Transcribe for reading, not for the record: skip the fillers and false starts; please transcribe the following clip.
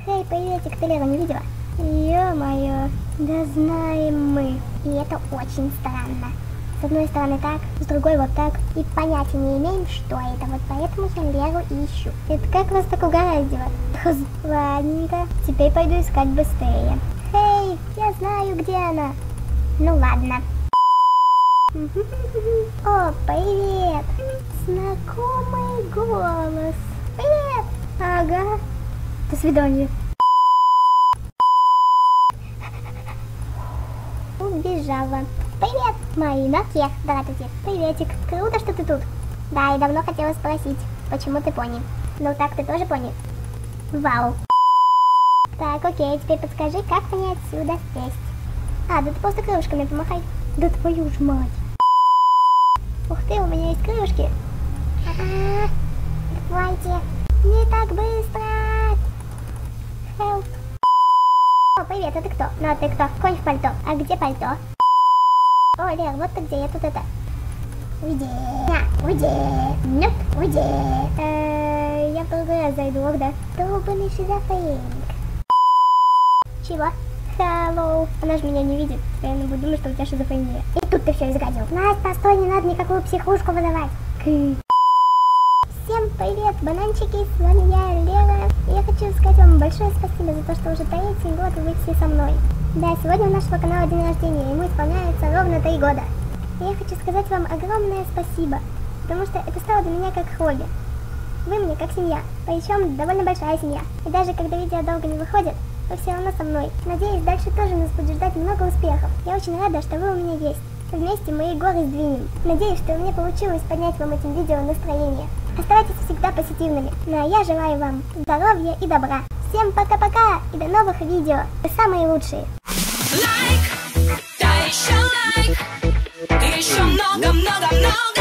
Эй, приветик, ты Леру не видела? Ё-моё, да знаем мы. И это очень странно. С одной стороны так, с другой вот так. И понятия не имеем, что это. Вот поэтому я Леру ищу. Это как вас так угораздило? Ладненько, теперь пойду искать быстрее. Эй, я знаю, где она. Ну ладно. О, привет! Знакомый голос. Привет! Ага. До свидания. Убежала. Привет, мои ноги. Здравствуйте. Приветик. Круто, что ты тут. Да, и давно хотела спросить, почему ты пони. Ну так, ты тоже пони? Вау. Так, окей, теперь подскажи, как мне отсюда сесть? А, да ты просто крылышками помахай. Да твою ж мать. Ух ты, у меня есть крылышки. Давайте. Не так быстро. Help. О, привет, а ты кто? Ну, а ты кто? Конь в пальто. А где пальто? О, Лер, вот ты где, я тут это... Уйди. На, уйди. Нуп, уйди. Я в другой раз зайду, ох, да. Долбанный шизофреник. Чего? Hello. Она же меня не видит. Я не буду думать, что у тебя шизофрения. И тут ты все изгадил. Настя, постой, не надо никакую психушку вызывать. Всем привет, бананчики, с вами я, Лера. Я хочу сказать вам большое спасибо за то, что уже третий год вы все со мной. Да, сегодня у нашего канала день рождения, ему исполняется ровно 3 года. И я хочу сказать вам огромное спасибо, потому что это стало для меня как хобби. Вы мне как семья, причем довольно большая семья. И даже когда видео долго не выходит, вы все равно со мной. Надеюсь, дальше тоже нас будет ждать много успехов. Я очень рада, что вы у меня есть. Вместе мы и горы сдвинем. Надеюсь, что у меня получилось поднять вам этим видео настроение. Оставайтесь всегда позитивными. Ну а я желаю вам здоровья и добра. Всем пока-пока и до новых видео. Вы самые лучшие. Лайк, да еще лайк, и еще много-много-много.